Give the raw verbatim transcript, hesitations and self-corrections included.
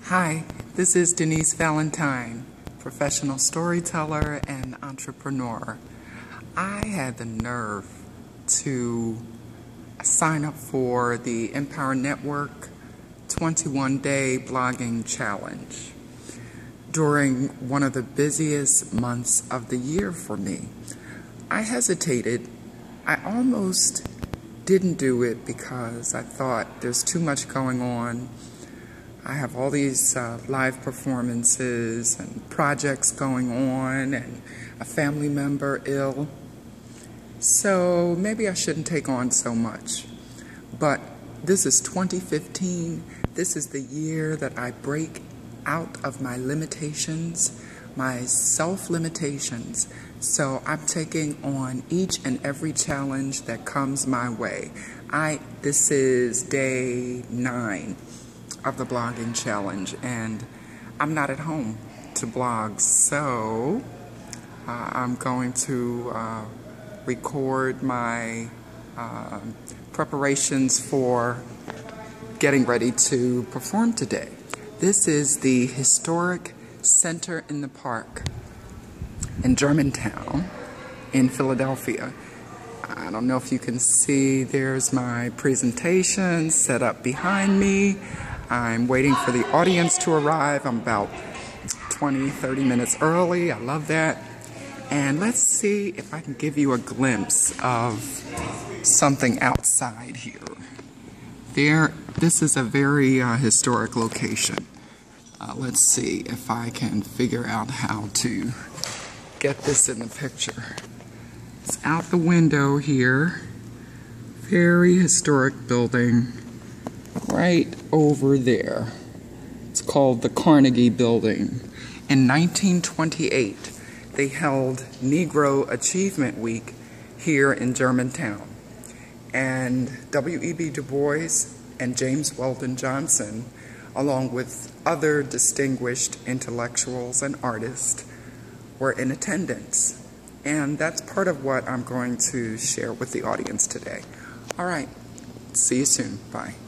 Hi, this is Denise Valentine, professional storyteller and entrepreneur. I had the nerve to sign up for the Empower Network twenty-one day blogging challenge during one of the busiest months of the year for me. I hesitated. I almost didn't do it because I thought there's too much going on. I have all these uh, live performances and projects going on and a family member ill. So maybe I shouldn't take on so much. But this is twenty fifteen. This is the year that I break out of my limitations, my self-limitations. So I'm taking on each and every challenge that comes my way. I this is day nine of the blogging challenge, and I'm not at home to blog, so uh, I'm going to uh, record my uh, preparations for getting ready to perform today. This is the Historic Center in the Park in Germantown in Philadelphia. I don't know if you can see, there's my presentation set up behind me. I'm waiting for the audience to arrive. I'm about twenty, thirty minutes early. I love that. And let's see if I can give you a glimpse of something outside here. There, this is a very uh, historic location. Uh, let's see if I can figure out how to get this in the picture. It's out the window here. Very historic building. Right over there. It's called the Carnegie building. In nineteen twenty-eight, they held Negro Achievement Week here in Germantown. And W E B Du Bois and James Weldon Johnson, along with other distinguished intellectuals and artists, were in attendance. And that's part of what I'm going to share with the audience today. All right. See you soon. Bye.